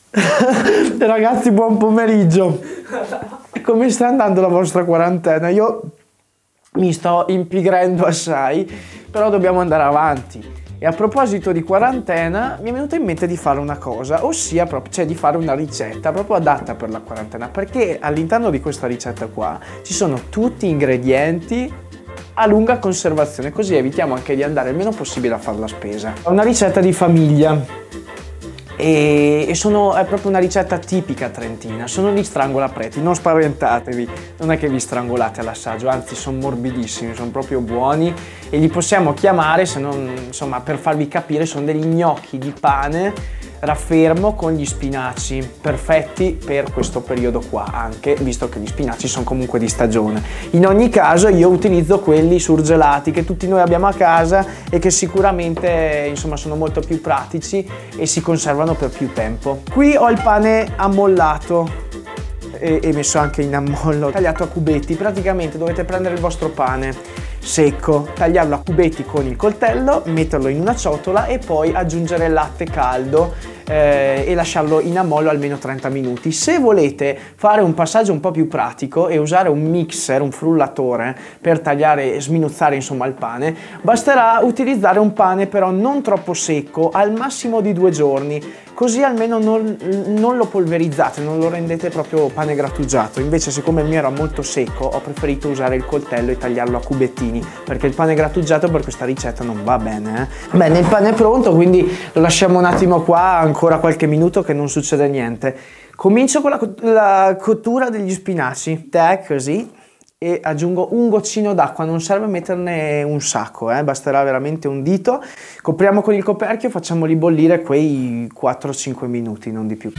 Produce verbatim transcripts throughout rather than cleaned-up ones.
Ragazzi, buon pomeriggio. Come sta andando la vostra quarantena? Io mi sto impigrendo assai, però dobbiamo andare avanti. E a proposito di quarantena, mi è venuto in mente di fare una cosa, ossia proprio, cioè di fare una ricetta proprio adatta per la quarantena, perché all'interno di questa ricetta qua ci sono tutti ingredienti a lunga conservazione, così evitiamo anche di andare il meno possibile a fare la spesa. È una ricetta di famiglia e, e sono, è proprio una ricetta tipica trentina, sono gli strangolapreti, non spaventatevi, non è che vi strangolate all'assaggio, anzi sono morbidissimi, sono proprio buoni e li possiamo chiamare, se non, insomma, per farvi capire, sono degli gnocchi di pane raffermo con gli spinaci, perfetti per questo periodo qua, anche visto che gli spinaci sono comunque di stagione. In ogni caso io utilizzo quelli surgelati che tutti noi abbiamo a casa e che sicuramente, insomma, sono molto più pratici e si conservano per più tempo. Qui ho il pane ammollato e, e messo anche in ammollo, tagliato a cubetti. Praticamente dovete prendere il vostro pane secco, tagliarlo a cubetti con il coltello, metterlo in una ciotola e poi aggiungere il latte caldo eh, e lasciarlo in ammollo almeno trenta minuti. Se volete fare un passaggio un po' più pratico e usare un mixer, un frullatore per tagliare e sminuzzare insomma il pane, basterà utilizzare un pane però non troppo secco, al massimo di due giorni, così almeno non, non lo polverizzate, non lo rendete proprio pane grattugiato. Invece, siccome il mio era molto secco, ho preferito usare il coltello e tagliarlo a cubettini, perché il pane grattugiato per questa ricetta non va bene. Eh? Bene, il pane è pronto, quindi lo lasciamo un attimo qua, ancora qualche minuto che non succede niente. Comincio con la, la cottura degli spinaci, tac, così, e aggiungo un goccino d'acqua, non serve metterne un sacco, eh? Basterà veramente un dito. Copriamo con il coperchio, facciamoli bollire quei quattro cinque minuti, non di più.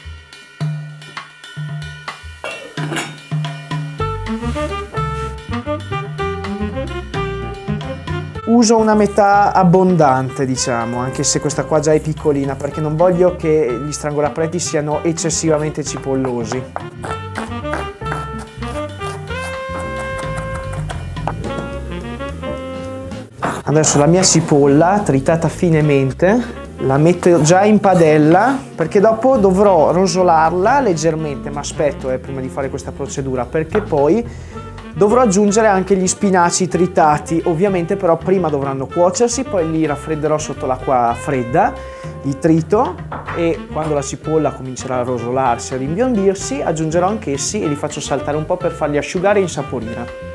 Uso una metà abbondante, diciamo, anche se questa qua già è piccolina, perché non voglio che gli strangolapreti siano eccessivamente cipollosi. Adesso la mia cipolla, tritata finemente, la metto già in padella, perché dopo dovrò rosolarla leggermente, ma aspetto eh, prima di fare questa procedura, perché poi dovrò aggiungere anche gli spinaci tritati. Ovviamente però prima dovranno cuocersi, poi li raffredderò sotto l'acqua fredda, li trito e quando la cipolla comincerà a rosolarsi, ad imbiondirsi, aggiungerò anch'essi e li faccio saltare un po' per farli asciugare e insaporire.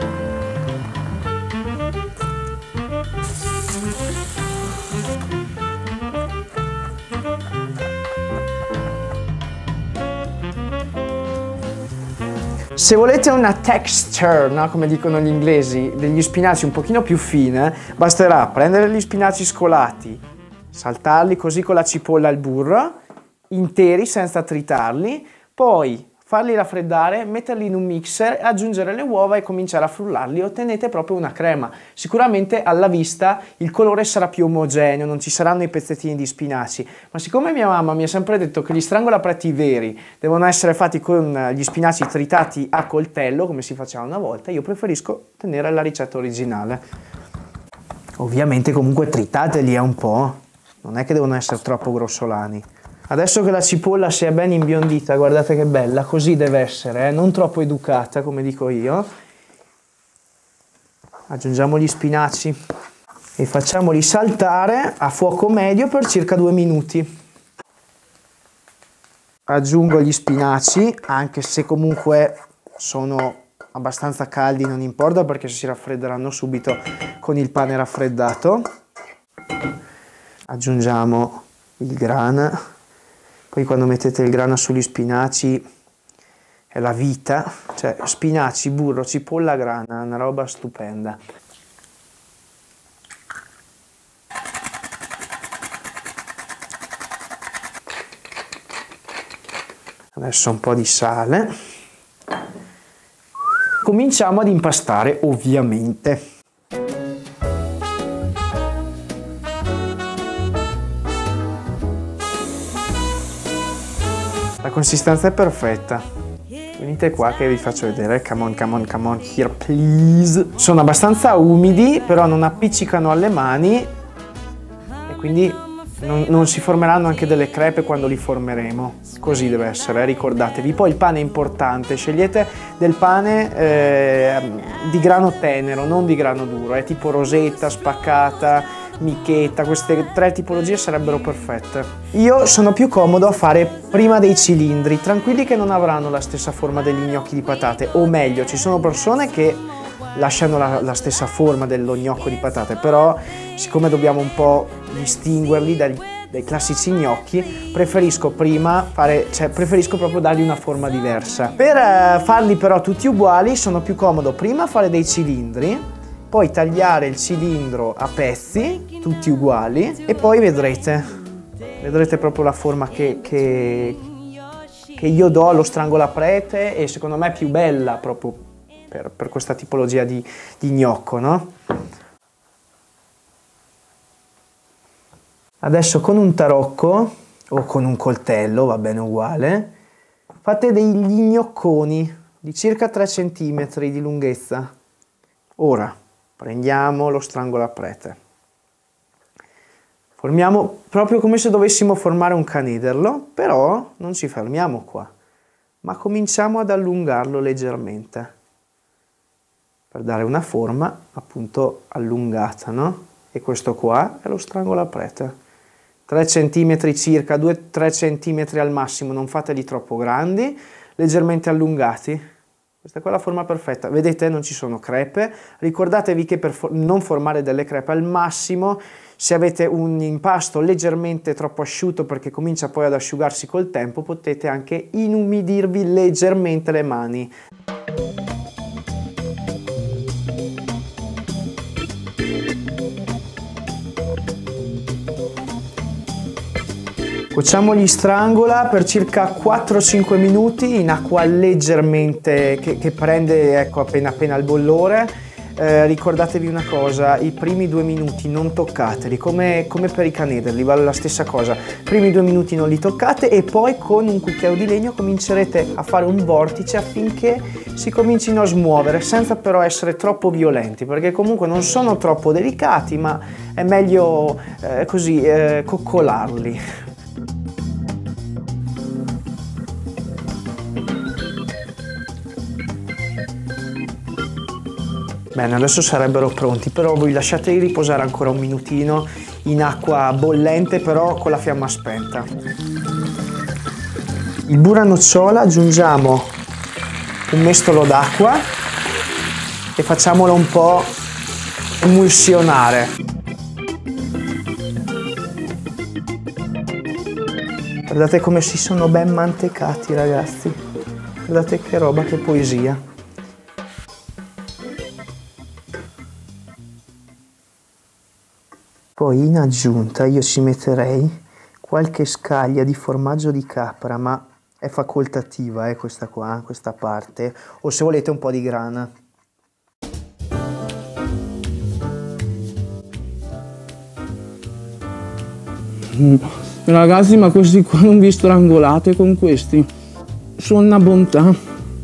Se volete una texture, no, come dicono gli inglesi, degli spinaci un pochino più fine, basterà prendere gli spinaci scolati, saltarli così con la cipolla al burro, interi senza tritarli, poi farli raffreddare, metterli in un mixer, aggiungere le uova e cominciare a frullarli, ottenete proprio una crema. Sicuramente alla vista il colore sarà più omogeneo, non ci saranno i pezzettini di spinaci, ma siccome mia mamma mi ha sempre detto che gli strangolapreti veri devono essere fatti con gli spinaci tritati a coltello, come si faceva una volta, io preferisco tenere la ricetta originale. Ovviamente comunque tritateli un po', non è che devono essere troppo grossolani. Adesso che la cipolla si è ben imbiondita, guardate che bella, così deve essere, eh? Non troppo educata come dico io. Aggiungiamo gli spinaci e facciamoli saltare a fuoco medio per circa due minuti. Aggiungo gli spinaci, anche se comunque sono abbastanza caldi, non importa perché si raffredderanno subito con il pane raffreddato. Aggiungiamo il grana. Poi quando mettete il grana sugli spinaci è la vita, cioè spinaci, burro, cipolla, grana, una roba stupenda. Adesso un po' di sale. Cominciamo ad impastare, ovviamente. La consistenza è perfetta. Venite qua che vi faccio vedere. Come on, come on, come on, here please. Sono abbastanza umidi, però non appiccicano alle mani e quindi Non, non si formeranno anche delle crepe quando li formeremo, così deve essere, eh? Ricordatevi. Poi il pane è importante, scegliete del pane eh, di grano tenero, non di grano duro, è eh? tipo rosetta, spaccata, michetta, queste tre tipologie sarebbero perfette. Io sono più comodo a fare prima dei cilindri, tranquilli che non avranno la stessa forma degli gnocchi di patate, o meglio, ci sono persone che lasciano la, la stessa forma dello gnocco di patate, però siccome dobbiamo un po' distinguerli dai, dai classici gnocchi, preferisco prima fare, cioè preferisco proprio dargli una forma diversa. Per eh, farli però tutti uguali sono più comodo prima fare dei cilindri, poi tagliare il cilindro a pezzi, tutti uguali, e poi vedrete, vedrete proprio la forma che, che, che io do allo strangolaprete, e secondo me è più bella proprio Per, per questa tipologia di, di gnocco, no? Adesso con un tarocco o con un coltello, va bene uguale, fate degli gnocconi di circa tre centimetri di lunghezza. Ora prendiamo lo strangolaprete, formiamo proprio come se dovessimo formare un canederlo, però non ci fermiamo qua, ma cominciamo ad allungarlo leggermente, per dare una forma appunto allungata, no? E questo qua è lo strangolaprete. tre centimetri circa, due tre centimetri al massimo, non fateli troppo grandi, leggermente allungati. Questa qua è la forma perfetta. Vedete, non ci sono crepe. Ricordatevi che per for- non formare delle crepe, al massimo, se avete un impasto leggermente troppo asciutto perché comincia poi ad asciugarsi col tempo, potete anche inumidirvi leggermente le mani. Cuociamo gli strangola per circa quattro cinque minuti in acqua leggermente che, che prende, ecco, appena appena il bollore. Eh, ricordatevi una cosa, i primi due minuti non toccateli, come, come per i canederli, vale la stessa cosa. I primi due minuti non li toccate e poi con un cucchiaio di legno comincerete a fare un vortice affinché si comincino a smuovere, senza però essere troppo violenti, perché comunque non sono troppo delicati, ma è meglio eh, così eh, coccolarli. Bene, adesso sarebbero pronti, però voi lasciateli riposare ancora un minutino in acqua bollente, però con la fiamma spenta. Il burro a nocciola aggiungiamo un mestolo d'acqua e facciamolo un po' emulsionare. Guardate come si sono ben mantecati, ragazzi. Guardate che roba, che poesia. Poi in aggiunta io ci metterei qualche scaglia di formaggio di capra, ma è facoltativa, eh, questa qua, questa parte, o se volete un po' di grana. Mm. Ragazzi, ma questi qua non vi strangolate con questi? Sono una bontà.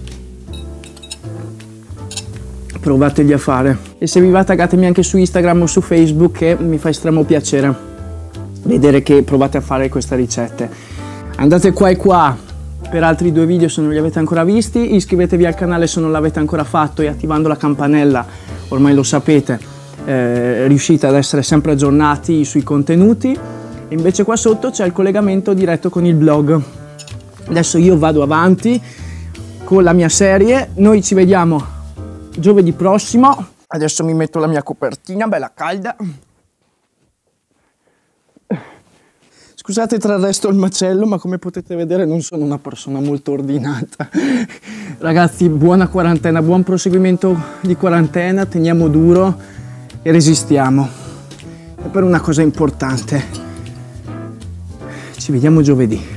Provateli a fare. E se vi va, taggatemi anche su Instagram o su Facebook, che mi fa estremo piacere vedere che provate a fare queste ricette. Andate qua e qua per altri due video se non li avete ancora visti, iscrivetevi al canale se non l'avete ancora fatto e attivando la campanella, ormai lo sapete, eh, riuscite ad essere sempre aggiornati sui contenuti. E invece qua sotto c'è il collegamento diretto con il blog. Adesso io vado avanti con la mia serie, noi ci vediamo giovedì prossimo. Adesso mi metto la mia copertina bella calda. Scusate tra il resto il macello, ma come potete vedere non sono una persona molto ordinata. Ragazzi, buona quarantena, buon proseguimento di quarantena, teniamo duro e resistiamo. E per una cosa importante, ci vediamo giovedì.